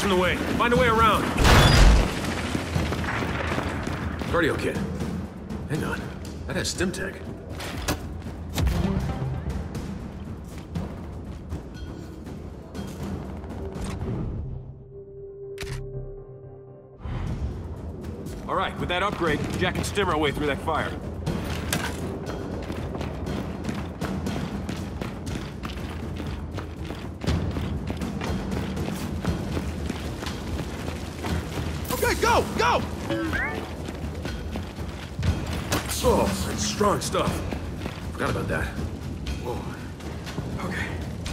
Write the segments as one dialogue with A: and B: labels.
A: in the way. Find a way around. Cardio kit. Hang on. That has Stim tech. All right, with that upgrade, Jack and Stim our way through that fire.
B: Okay, go! Go!
A: Oh, that's strong stuff. Forgot about that. Whoa. Okay.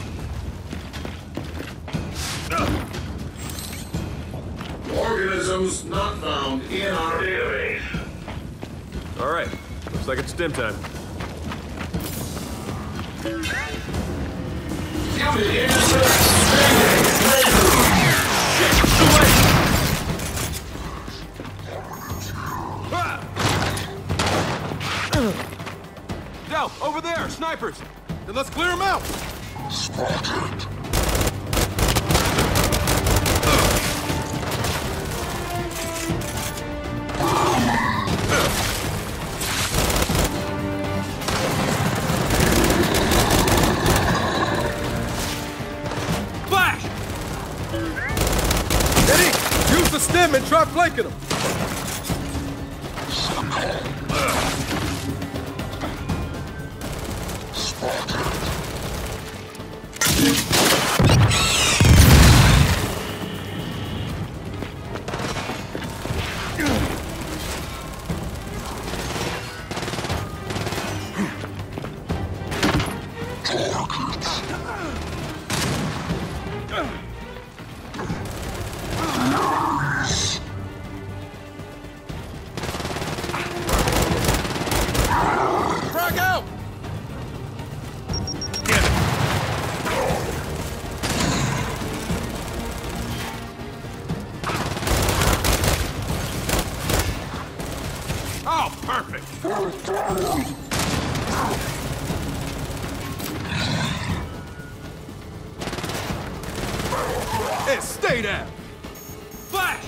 C: Organisms not found in our database.
A: All right. Looks like it's Stim time.
C: Unit intercept standing.
A: Del, over there! Snipers!
B: Then let's clear them out!
C: Spotted.
A: Flash!
B: Eddie, use the Stim and try flanking them! Frag out!
A: Oh, perfect!
B: Hey, stay down!
A: Flash!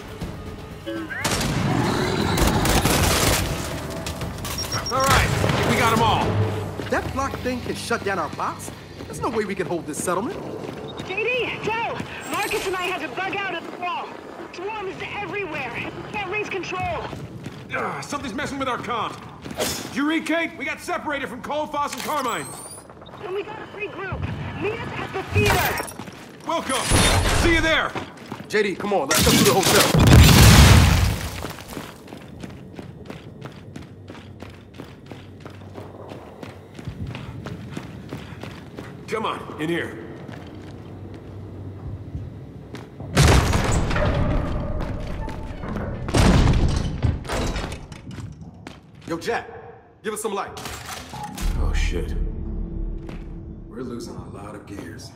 A: All right, we got them all.
B: That block thing can shut down our bots? There's no way we can hold this settlement.
D: JD, Joe, Marcus and I had to bug out of the wall. Swarms everywhere. Can't raise control.
A: Something's messing with our comms. Did you read, Kate? We got separated from Cole, Foss, and Carmine.
D: And we gotta regroup. Meet us at the theater.
A: Welcome. See you there.
B: JD, come on, let's go to the hotel.
A: Come on, in here.
B: Yo, Jack, give us some light.
A: Oh, shit.
B: We're losing a lot of gears.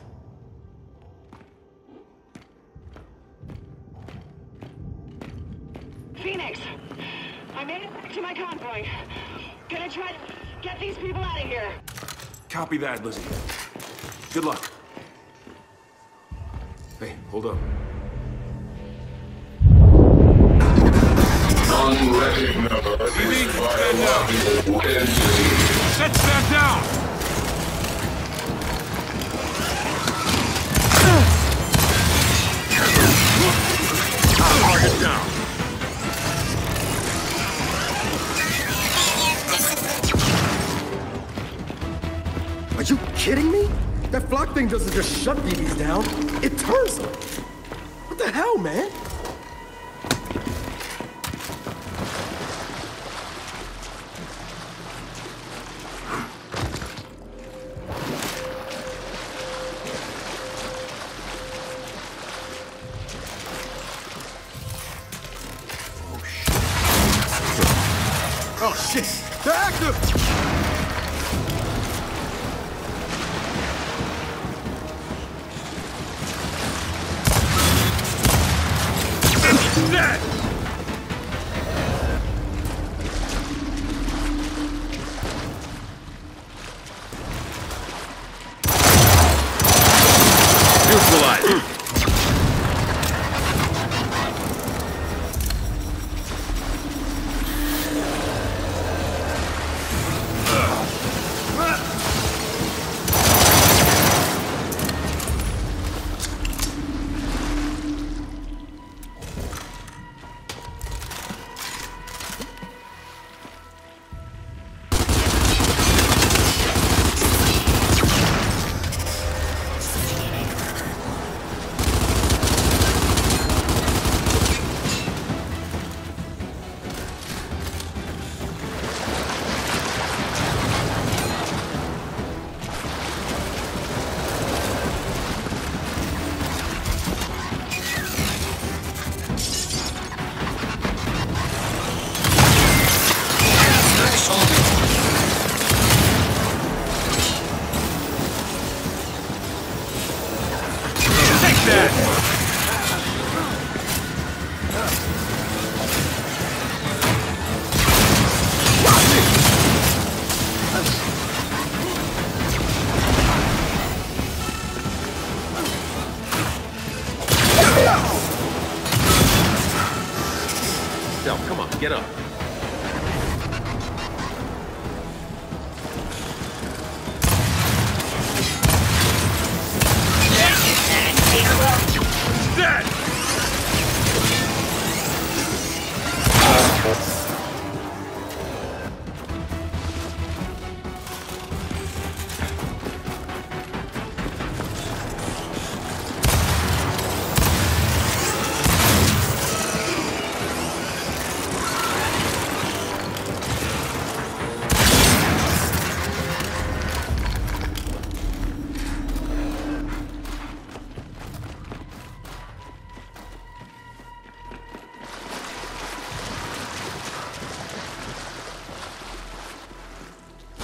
D: Phoenix, I made it back to my convoy. Gonna try to get these people out of here.
A: Copy that, Lizzie. Good luck. Hey, hold up.
C: Unrecognized biological entity.
A: Set that down! Target down.
B: Are you kidding me? That flock thing doesn't just shut DBs down, it turns them. What the hell, man? Oh shit! They're active!
A: Dead! Neutralize.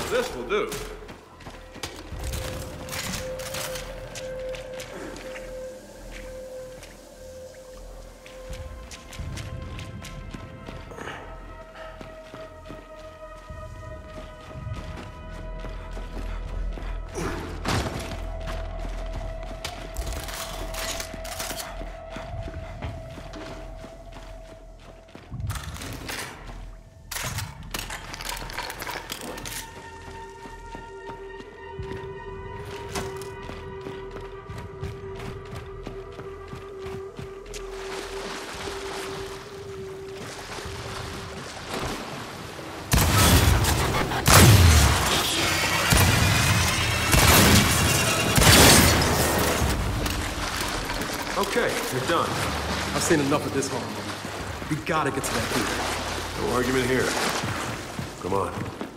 A: This will do. Okay, you're done.
B: I've seen enough of this horror movie. We gotta get to that theater.
A: No argument here. Come on.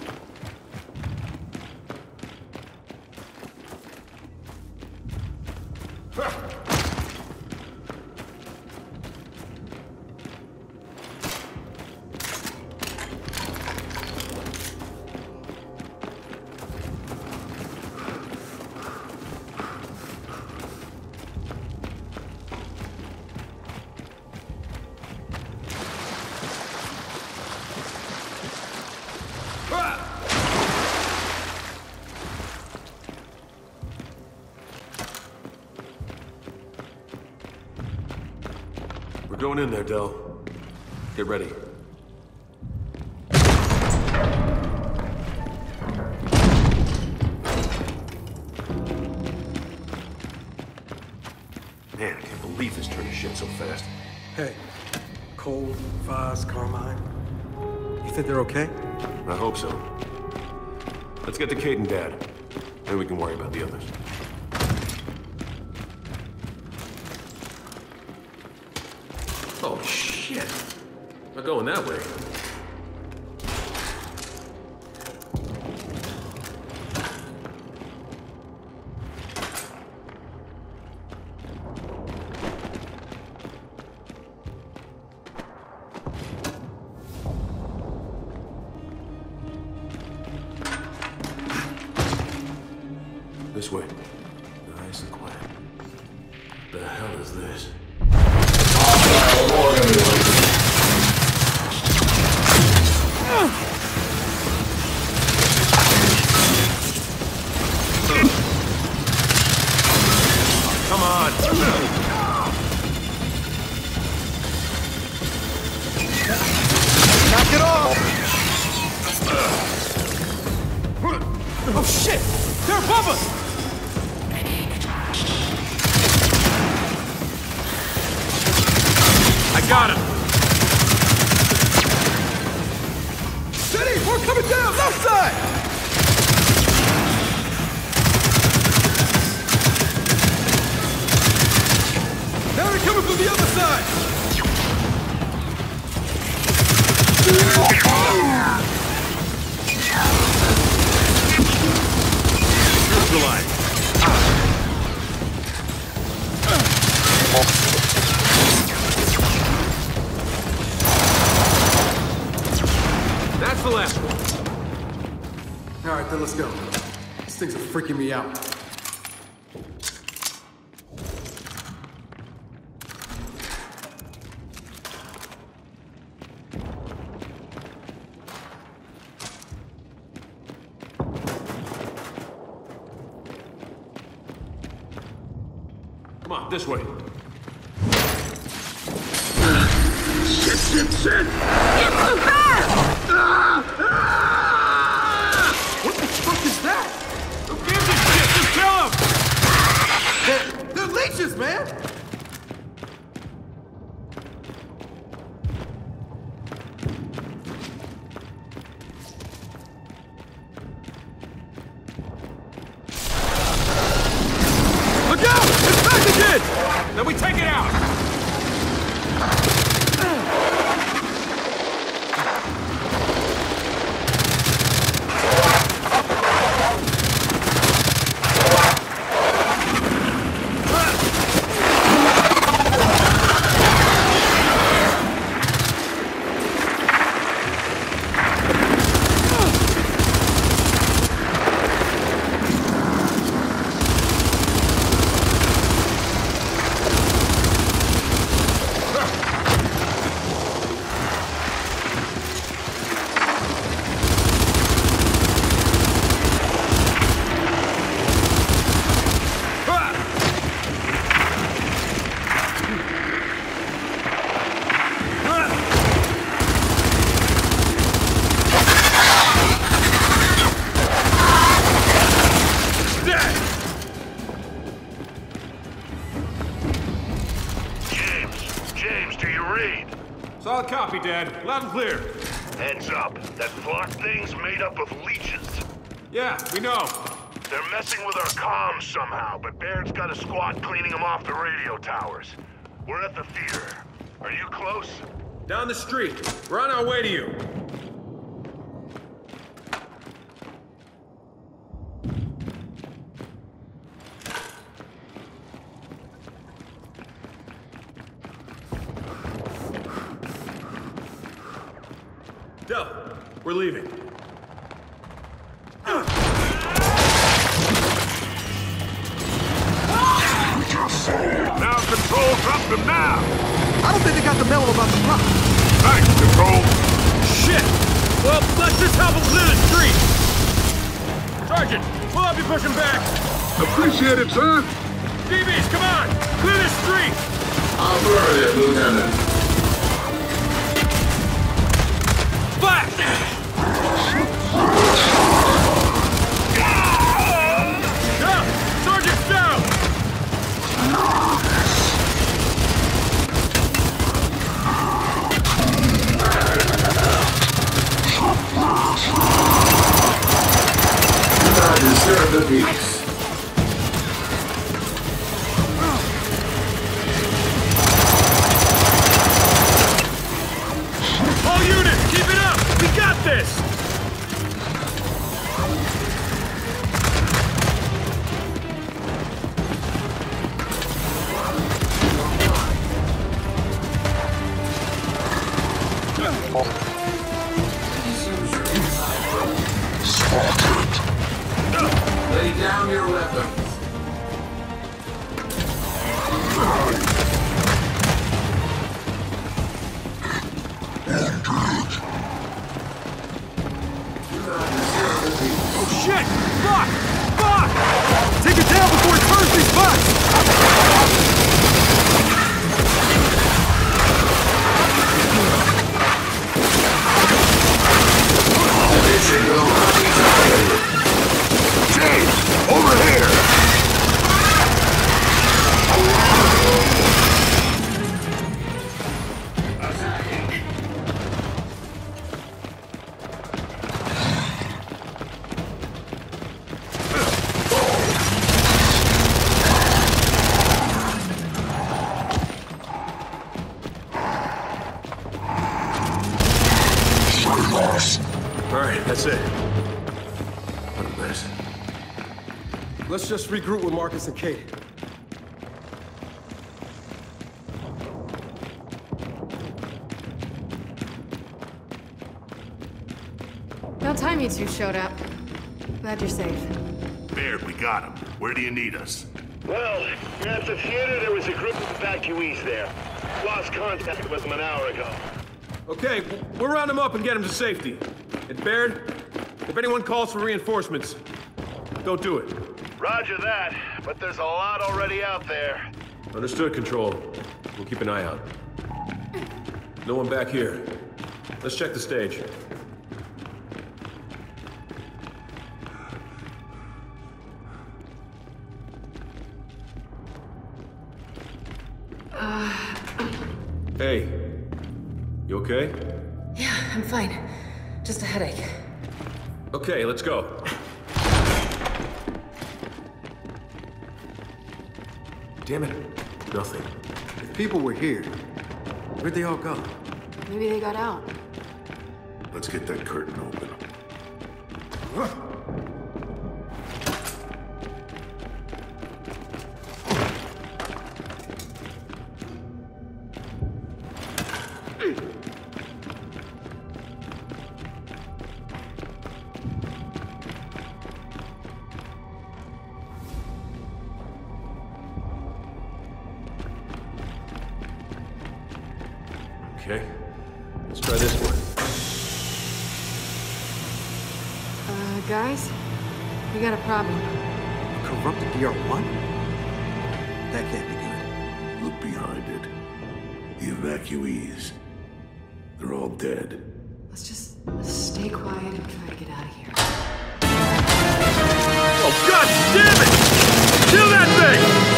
A: We're going in there, Del. Get ready. Man, I can't believe this turned to shit so fast.
B: Hey, Cole, Vaz, Carmine. You think they're okay?
A: I hope so. Let's get to Kate and Dad. Then we can worry about the others. Oh, shit. Not going that way. This way. Nice and quiet. The hell is this? Come on!
B: Knock it off! Oh shit! They're above us!
A: I got him!
B: City! We're coming down! Left side! Now they're coming from the other side!
A: Neutralize! That's the last one.
B: All right, then let's go. These things are freaking me out.
A: Come on, this way.
C: Shit!
B: What the fuck is that?
A: Who gives a shit? Just kill him!
B: They're leeches, man!
A: Look out! It's back again! Then we take it out! Solid copy, Dad. Loud and clear.
E: Heads up. That flock thing's made up of leeches.
A: Yeah, we know.
E: They're messing with our comms somehow, but Baird's got a squad cleaning them off the radio towers. We're at the theater. Are you close?
A: Down the street. We're on our way to you. Del, we're leaving.
E: Now, Control, drop them now!
B: I don't think they got the memo about the plot.
E: Thanks, Control!
A: Shit! Well, let's just help them clear the street! Sergeant, we'll help you push them back!
C: Appreciate it, sir.
A: DBs, come on! Clear the street!
C: Affirmative, Lieutenant.
A: Flash! Down! Sergeant's down!
C: I deserve the peace.
A: All units, keep it up! We got this!
C: Lay down your weapons.
A: Oh shit! Fuck! Fuck!
B: Take it down before it turns these butts!
E: James, over here!
A: Alright, that's it. What a mess.
B: Let's just regroup with Marcus and Kate.
F: About time you two showed up. Glad you're safe.
E: Baird, we got him. Where do you need us?
G: Well, at the theater, there was a group of evacuees there. Lost contact with them an hour ago.
A: Okay, we'll round them up and get them to safety. And Baird, if anyone calls for reinforcements, don't do it.
G: Roger that, but there's a lot already out there.
A: Understood, Control. We'll keep an eye out. No one back here. Let's check the stage. Hey, you okay?
F: Yeah, I'm fine. Just a headache.
A: Okay, let's go. Damn it. Nothing.
B: If people were here, where'd they all go?
F: Maybe they got out.
E: Let's get that curtain open.
A: Okay, let's try this one.
F: Guys? We got a problem.
B: Corrupted DR1? That can't be good.
E: Look behind it. The evacuees. They're all dead.
F: Let's stay quiet and try to get out of here.
A: Oh, God damn it! Kill that thing!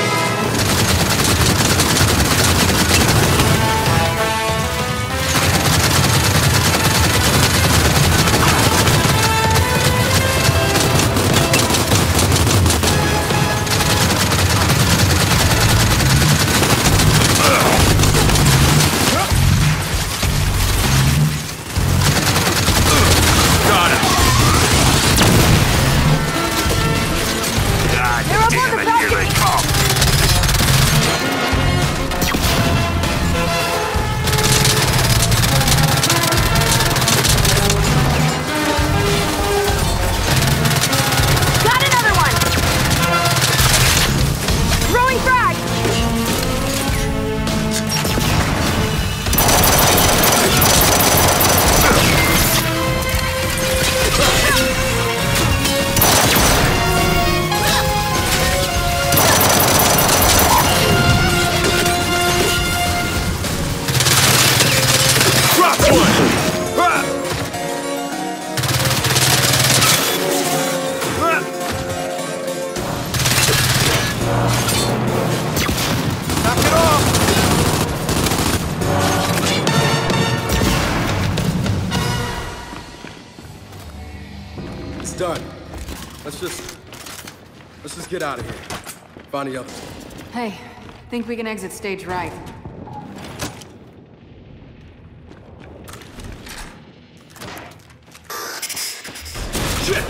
B: It's done. Let's just get out of here. Find the others.
F: Hey, think we can exit stage right.
A: Shit!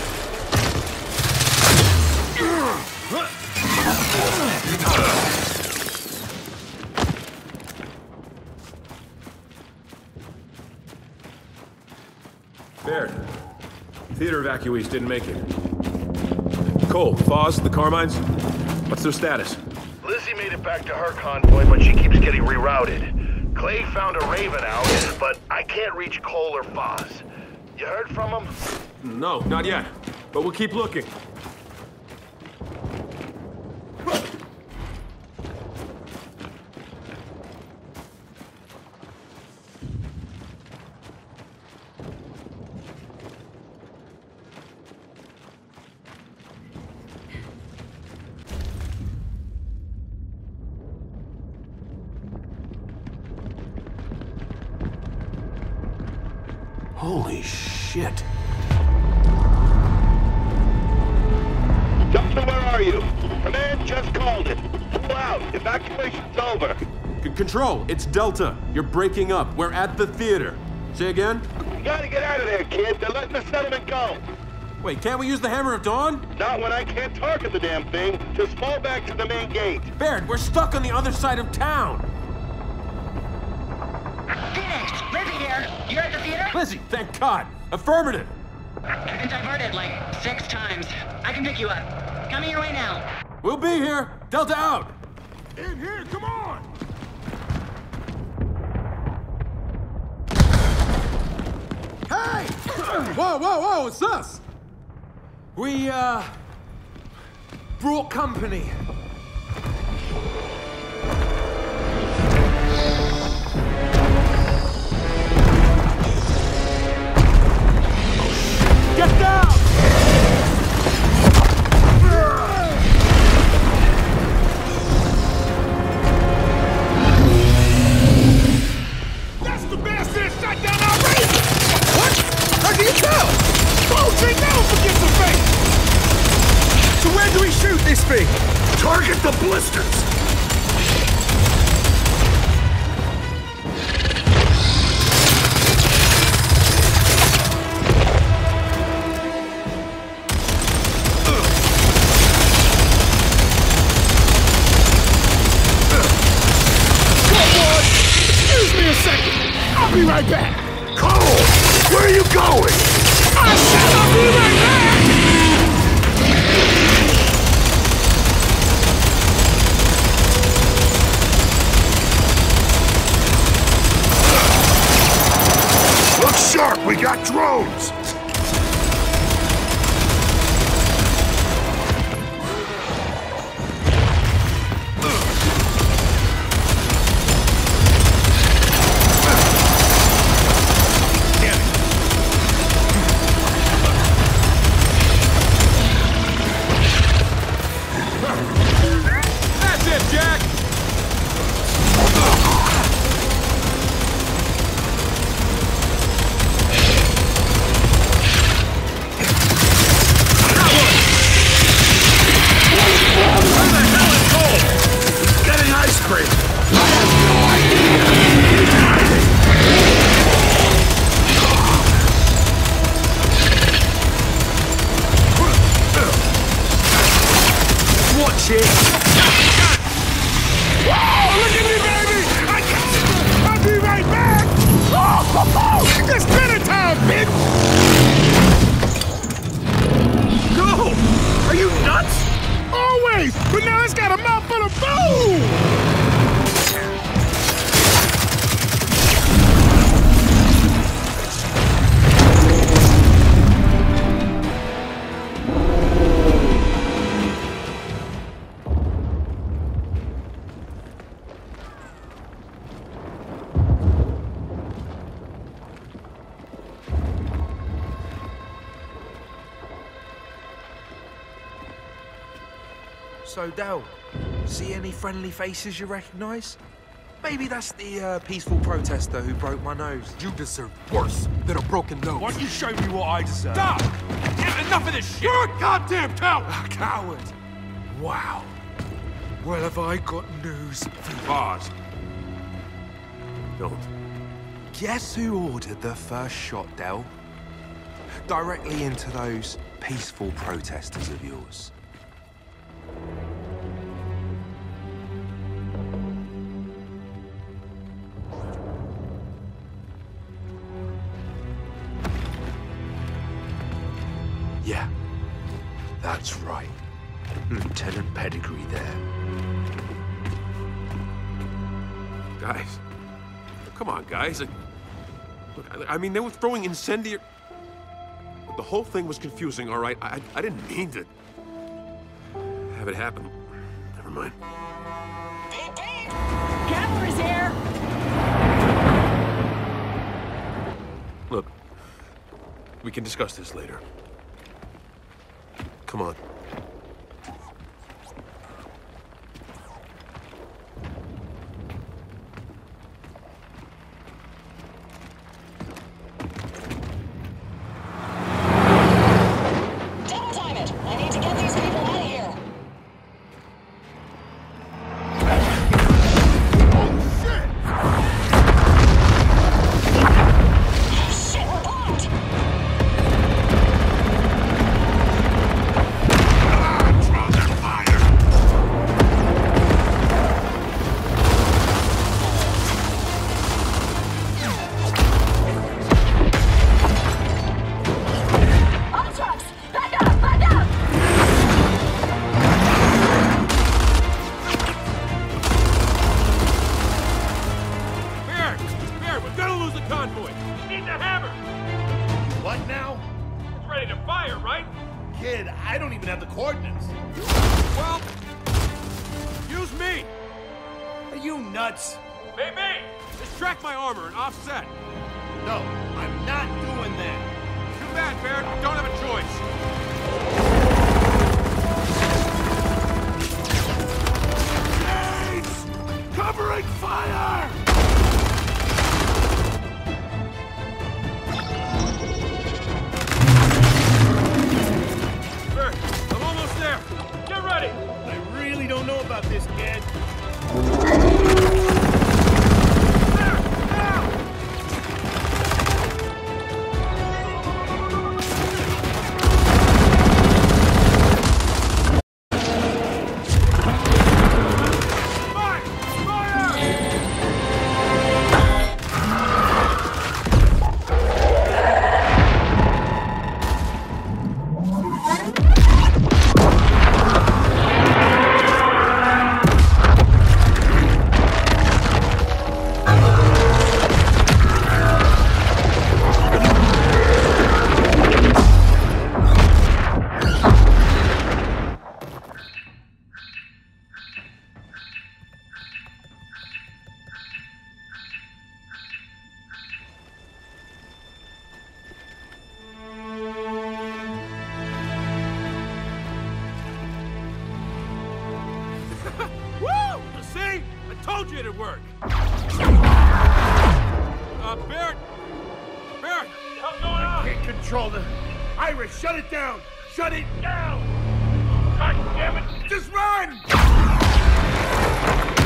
A: Baird, theater evacuees didn't make it. Cole, Foz, the Carmines, what's their status?
G: Lizzie made it back to her convoy, but she keeps getting rerouted. Clay found a Raven out, but I can't reach Cole or Foz. You heard from them?
A: No, not yet. But we'll keep looking. Holy shit.
G: Delta, where are you? Command just called it. Pull out. Evacuation's over.
A: Control, it's Delta. You're breaking up. We're at the theater. Say again?
G: You gotta get out of there, kid. They're letting the settlement go.
A: Wait, can't we use the Hammer of Dawn?
G: Not when I can't target the damn thing. Just fall back to the main gate.
A: Baird, we're stuck on the other side of town.
H: Phoenix, Lizzie here. You're at the theater?
A: Lizzie, thank God. Affirmative.
H: I've been diverted like 6 times. I can pick you up. Coming your way now.
A: We'll be here. Delta out.
E: In here, come on!
B: Hey! Whoa, whoa, whoa, it's us!
A: We, brought company. Get down!
E: That's the bastard that shot down our Raven!
B: What? How do you tell?
E: Oh, they never forget the face!
B: So where do we shoot this thing?
E: Target the blisters! I'll be right back! Cole! Where are you going? I said I'll be right back! Look sharp, we got drones! But now it's got a mouthful of food!
I: So, Dal, see any friendly faces you recognize? Maybe that's the peaceful protester who broke my nose.
B: You deserve worse than a broken nose.
E: Why don't you show me what I deserve?
A: Stop!
I: enough of this shit!
B: You're a goddamn coward!
I: A coward? Wow. Well, have I got news for you?
A: Pause. Don't.
I: Guess who ordered the first shot, Del? Directly into those peaceful protesters of yours. Yeah, that's right. Lieutenant Pedigree there.
A: Guys. Come on, guys. Look, I mean, they were throwing incendiary... The whole thing was confusing, all right? I didn't mean to have it happen. Never mind.
H: Beep, beep! Cavalry's here!
A: Look, we can discuss this later. Come on.
H: Double time it! I need to get these people out of here! Shit, we're blocked! On trucks! Back up! Back up!
A: Bear, we're gonna lose the convoy. We need the hammer.
G: What now?
A: It's ready to fire, right?
G: Kid, I don't even have the coordinates.
A: Well, use me.
G: Are you nuts?
A: Maybe. Just track my armor and offset.
G: No, I'm not doing that.
A: Too bad, Bear. We don't have a choice.
G: Covering fire!
A: Bear, I'm almost there. Get ready.
G: I really don't know about this, kid.
A: Bear, now! Fire! Fire! Woo! See? I told you it'd work. Barrett! Barrett! What's going on?
G: Can't control the... Irish, shut it down! Shut it down! God damn it! Just run!